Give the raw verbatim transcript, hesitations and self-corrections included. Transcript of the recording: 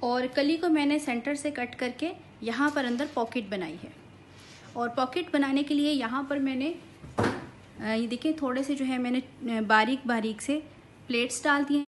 और कली को मैंने सेंटर से कट करके यहाँ पर अंदर पॉकेट बनाई है। और पॉकेट बनाने के लिए यहाँ पर मैंने ये देखिए थोड़े से जो है मैंने बारीक बारीक से प्लेट्स डाल दिए।